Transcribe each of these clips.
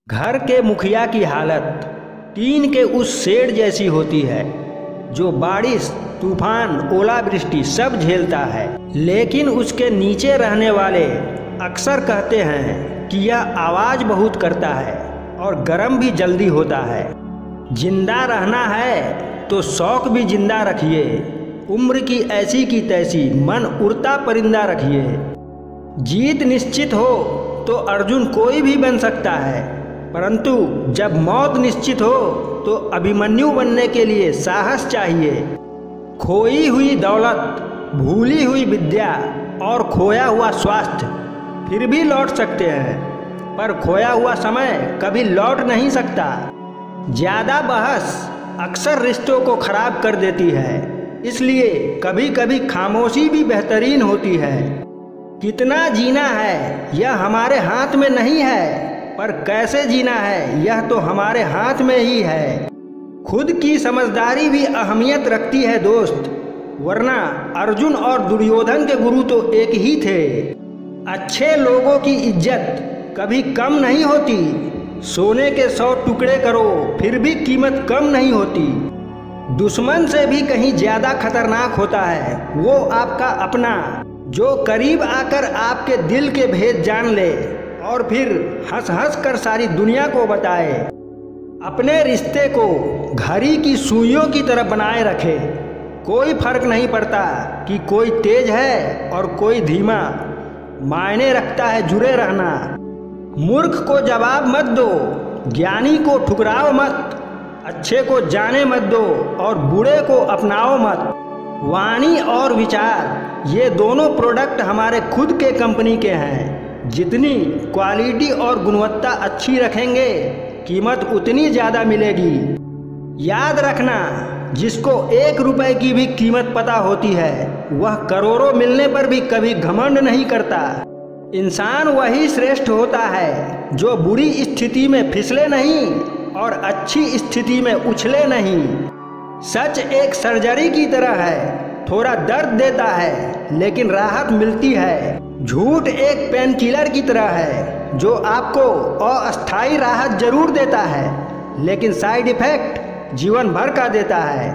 घर के मुखिया की हालत टीन के उस शेड जैसी होती है जो बारिश, तूफान, ओलावृष्टि सब झेलता है, लेकिन उसके नीचे रहने वाले अक्सर कहते हैं कि यह आवाज़ बहुत करता है और गर्म भी जल्दी होता है। जिंदा रहना है तो शौक भी जिंदा रखिए, उम्र की ऐसी की तैसी मन उड़ता परिंदा रखिए। जीत निश्चित हो तो अर्जुन कोई भी बन सकता है, परंतु जब मौत निश्चित हो तो अभिमन्यु बनने के लिए साहस चाहिए। खोई हुई दौलत, भूली हुई विद्या और खोया हुआ स्वास्थ्य फिर भी लौट सकते हैं, पर खोया हुआ समय कभी लौट नहीं सकता। ज़्यादा बहस अक्सर रिश्तों को खराब कर देती है, इसलिए कभी कभी खामोशी भी बेहतरीन होती है। कितना जीना है यह हमारे हाथ में नहीं है, पर कैसे जीना है यह तो हमारे हाथ में ही है। खुद की समझदारी भी अहमियत रखती है दोस्त, वरना अर्जुन और दुर्योधन के गुरु तो एक ही थे। अच्छे लोगों की इज्जत कभी कम नहीं होती, सोने के 100 टुकड़े करो फिर भी कीमत कम नहीं होती। दुश्मन से भी कहीं ज्यादा खतरनाक होता है वो आपका अपना, जो करीब आकर आपके दिल के भेद जान ले और फिर हंस हंस कर सारी दुनिया को बताए। अपने रिश्ते को घड़ी की सुइयों की तरह बनाए रखे, कोई फर्क नहीं पड़ता कि कोई तेज है और कोई धीमा, मायने रखता है जुड़े रहना। मूर्ख को जवाब मत दो, ज्ञानी को ठुकराओ मत, अच्छे को जाने मत दो और बुरे को अपनाओ मत। वाणी और विचार ये दोनों प्रोडक्ट हमारे खुद के कंपनी के हैं। जितनी क्वालिटी और गुणवत्ता अच्छी रखेंगे कीमत उतनी ज़्यादा मिलेगी। याद रखना, जिसको 1 रुपए की भी कीमत पता होती है वह करोड़ों मिलने पर भी कभी घमंड नहीं करता। इंसान वही श्रेष्ठ होता है जो बुरी स्थिति में फिसले नहीं और अच्छी स्थिति में उछले नहीं। सच एक सर्जरी की तरह है, थोड़ा दर्द देता है लेकिन राहत मिलती है। झूठ एक पेन किलर की तरह है जो आपको अस्थायी राहत जरूर देता है, लेकिन साइड इफेक्ट जीवन भर का देता है।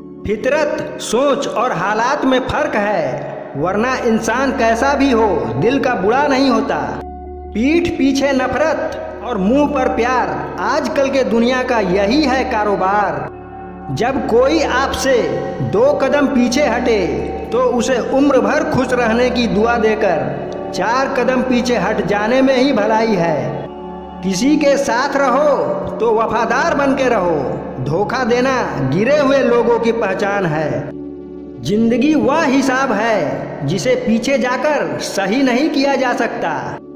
फितरत, सोच और हालात में फर्क है, वरना इंसान कैसा भी हो दिल का बुरा नहीं होता। पीठ पीछे नफरत और मुंह पर प्यार, आजकल के दुनिया का यही है कारोबार। जब कोई आपसे 2 कदम पीछे हटे तो उसे उम्र भर खुश रहने की दुआ देकर 4 कदम पीछे हट जाने में ही भलाई है। किसी के साथ रहो तो वफादार बन के रहो, धोखा देना गिरे हुए लोगों की पहचान है। जिंदगी वह हिसाब है जिसे पीछे जाकर सही नहीं किया जा सकता,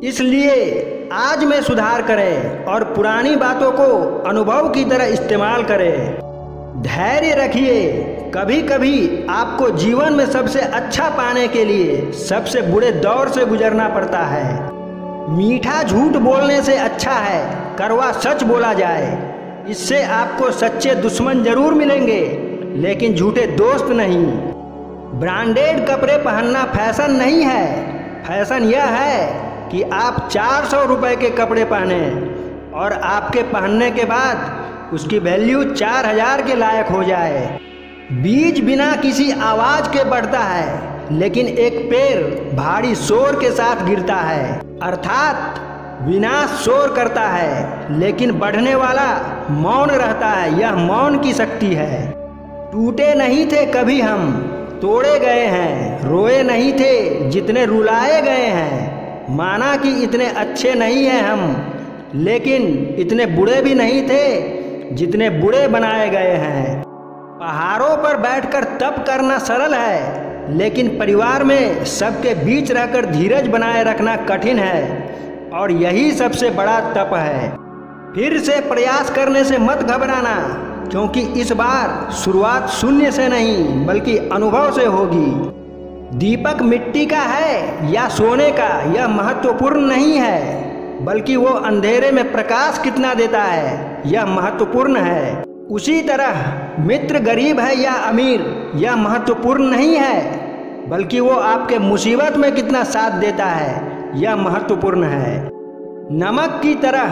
इसलिए आज में सुधार करें और पुरानी बातों को अनुभव की तरह इस्तेमाल करें। धैर्य रखिए, कभी कभी आपको जीवन में सबसे अच्छा पाने के लिए सबसे बुरे दौर से गुजरना पड़ता है। मीठा झूठ बोलने से अच्छा है कड़वा सच बोला जाए, इससे आपको सच्चे दुश्मन जरूर मिलेंगे लेकिन झूठे दोस्त नहीं। ब्रांडेड कपड़े पहनना फैशन नहीं है, फैशन यह है कि आप 400 रुपए के कपड़े पहने और आपके पहनने के बाद उसकी वैल्यू 4000 के लायक हो जाए। बीज बिना किसी आवाज के बढ़ता है, लेकिन एक पेड़ भारी शोर के साथ गिरता है। अर्थात विनाश शोर करता है लेकिन बढ़ने वाला मौन रहता है, यह मौन की शक्ति है। टूटे नहीं थे कभी हम, तोड़े गए हैं। रोए नहीं थे जितने रुलाए गए हैं। माना कि इतने अच्छे नहीं हैं हम, लेकिन इतने बुरे भी नहीं थे जितने बुरे बनाए गए हैं। पहाड़ों पर बैठकर तप करना सरल है, लेकिन परिवार में सबके बीच रहकर धीरज बनाए रखना कठिन है, और यही सबसे बड़ा तप है। फिर से प्रयास करने से मत घबराना, क्योंकि इस बार शुरुआत शून्य से नहीं बल्कि अनुभव से होगी। दीपक मिट्टी का है या सोने का यह महत्वपूर्ण नहीं है, बल्कि वो अंधेरे में प्रकाश कितना देता है यह महत्वपूर्ण है। उसी तरह मित्र गरीब है या अमीर यह महत्वपूर्ण नहीं है, बल्कि वो आपके मुसीबत में कितना साथ देता है यह महत्वपूर्ण है। नमक की तरह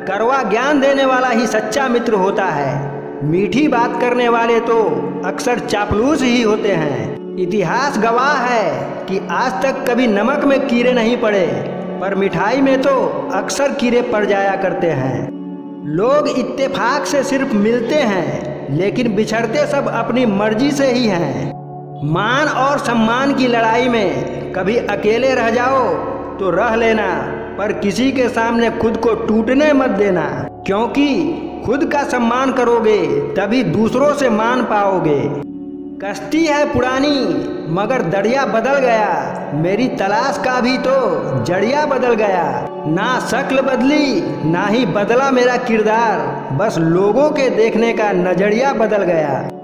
कड़वा ज्ञान देने वाला ही सच्चा मित्र होता है। मीठी बात करने वाले तो अक्सर चापलूस ही होते हैं। इतिहास गवाह है कि आज तक कभी नमक में कीड़े नहीं पड़े, पर मिठाई में तो अक्सर कीड़े पड़ जाया करते हैं। लोग इत्तेफाक से सिर्फ मिलते हैं, लेकिन बिछड़ते सब अपनी मर्जी से ही हैं। मान और सम्मान की लड़ाई में कभी अकेले रह जाओ तो रह लेना, पर किसी के सामने खुद को टूटने मत देना, क्योंकि खुद का सम्मान करोगे तभी दूसरों से मान पाओगे। कश्ती है पुरानी मगर दरिया बदल गया, मेरी तलाश का भी तो जड़िया बदल गया। ना शक्ल बदली ना ही बदला मेरा किरदार, बस लोगों के देखने का नजरिया बदल गया।